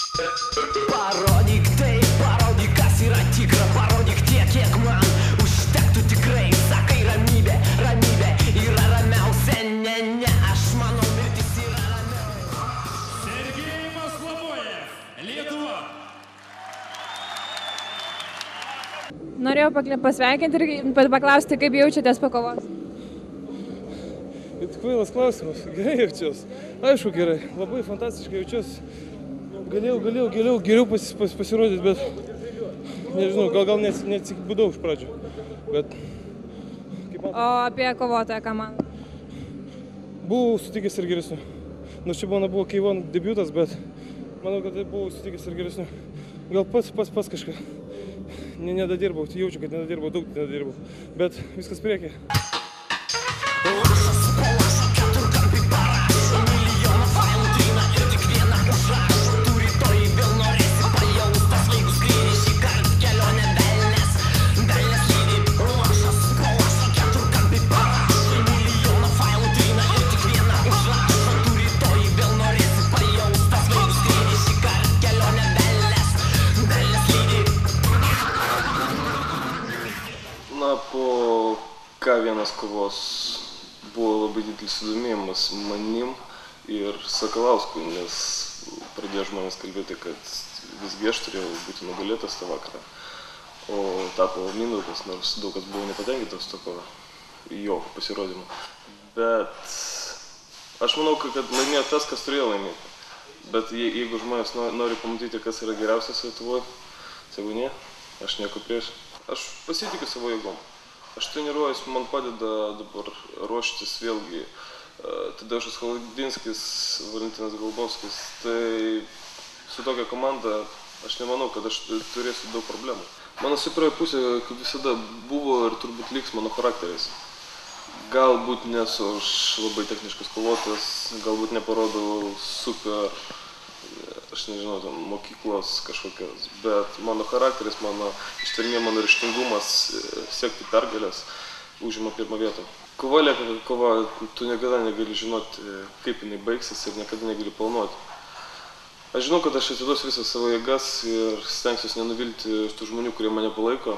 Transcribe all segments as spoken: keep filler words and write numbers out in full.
Parodyk tai, parodyk kas yra tikra, parodyk tiek, kiek man užtektų tikrai. Sakai ramybė, ramybė yra ramiausia, ne, ne, aš manau mirtis yra ramiausia. Sergejus Maslovojev, Lietuva. Norėjau pasveikinti ir paklausti, kaip jaučiatės po kovos. Kvailas klausimas, gerai jaučiuosi. Aišku, gerai, labai fantastiškai jaučiuosi. Galėjau, galėjau, galėjau geriau pas, pas, pasirodyti, bet nežinau, gal, gal neatsibudau iš pradžių. Bet, man... O apie kovotoją ką man? Buvau sutikęs ir geresnių. Nors čia mano buvo K vienas debiutas, bet manau, kad tai buvau sutikęs ir geresnių. Gal pats, pats, pats kažką nedadirbau, jaučiu, kad nedadirbau, daug nedadirbau, bet viskas priekyje. Na, po K vienas kovos buvo labai didelis sudomėjimas manim ir Sakalausku, nes pradėjo žmonės kalbėti, kad visgi aš turėjau būti nugalėtas tą vakarą, o tapo Mindaugas, nors daug kas buvo nepatenkintas toko jo pasirodymu. Bet aš manau, kad laimėjo tas, kas turėjo laimėti. Bet jeigu žmonės nori pamatyti, kas yra geriausias Lietuvoje, sakau ne, aš nieko prieš. Aš pasitikiu savo jėgom. Aš treniruojuosi, man padeda dabar ruoštis vėlgi Tadeušas Chaludinskis, Valentinas Golubovskis. Tai su tokia komanda aš nemanau, kad aš turėsiu daug problemų. Mano stiprioji pusė, kaip visada, buvo ir turbūt liks mano charakteris. Galbūt nesu aš labai techniškas kovotojas, galbūt neparodau super, aš nežinau, ten, mokyklos kažkokios, bet mano charakteris, mano ištvermė, mano ryžtingumas siekti pergalės užima pirmą vietą. Kova lieka kaip kova, tu niekada negali žinoti, kaip jinai baigsis ir niekada negali planuoti. Aš žinau, kad aš atiduosiu visas savo jėgas ir stengsiuosi nenuvilti tų žmonių, kurie mane palaiko,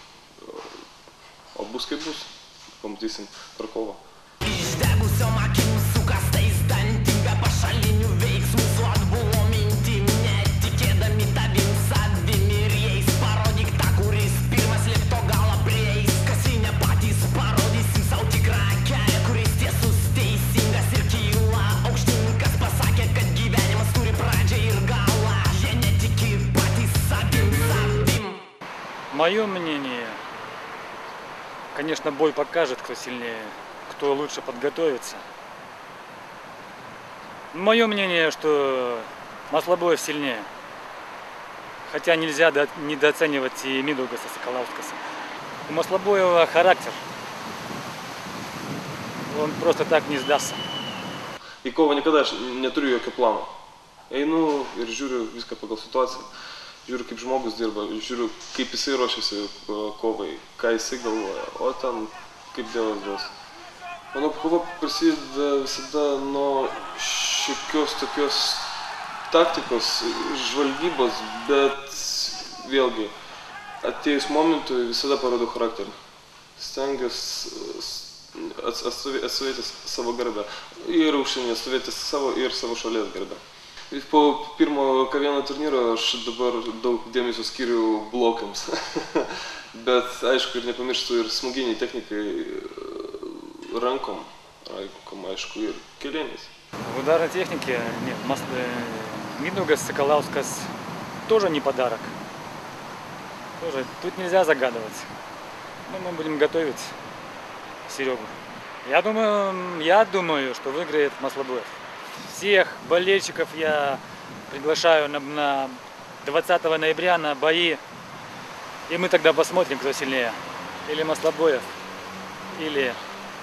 o bus kaip bus, pamatysim per kovą. Išdegusiom akim sukastais dantim, be pašalinių veiksmų suot buvo mintim, netikėdami tavim savim ir jais. Parodyk tą, kuris pirmas liepto galą prieis, kas jei ne patys parodysim savo tikrą kelią, kuris tiesus, teisingas ir kyla aukštyn, kas pasakė, kad gyvenimas turi pradžią ir galą. Jie netiki patys savim, savim. Мое мнение, конечно, бой покажет, кто сильнее, кто лучше подготовится. Мое мнение, что Маслобоев сильнее. Хотя нельзя недооценивать и Миндаугаса, Соколаускаса. У Маслобоева характер. Он просто так не сдастся. Į kovą niekada aš neturiu jokio plano. Einu ir žiūriu viską pagal situaciją. Žiūriu, kaip žmogus dirba, žiūriu, kaip jisai ruošiasi kovai, ką jisai galvoja, o ten kaip Dievas duos. Manau, kova prasideda visada nuo šiokios tokios taktikos, žvalgybos, bet vėlgi, atėjus momentui visada parodau charakterį. Stengiuosi atstovėti savo garbę. Ir užsienį atstovėti savo ir savo šalies garbę. Po pirmo K vienas turnyro aš dabar daug dėmesio skiriu blokams. Bet aišku ir nepamirštu ir smūginiai technikai ранком, райком, aišku, ir kelieniais. В ударной технике нет, Миндаугас, Соколаускас тоже не подарок. Тоже тут нельзя загадывать. Но мы будем готовить Серегу. Я думаю, я думаю, что выиграет Маслобоев. Всех болельщиков я приглашаю на, на двадцатого ноября на бои. И мы тогда посмотрим, кто сильнее. Или Маслобоев, или,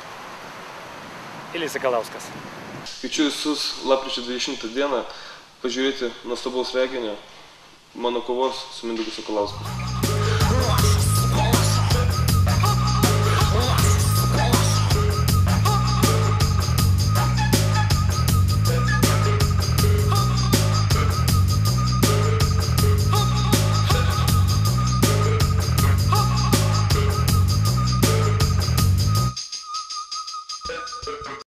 или Sakalauskas. Kviečiu visus lapkričio dvidešimtą dieną pažiūrėti nuostabaus reginio mano kovos su Mindaugu Sakalausku.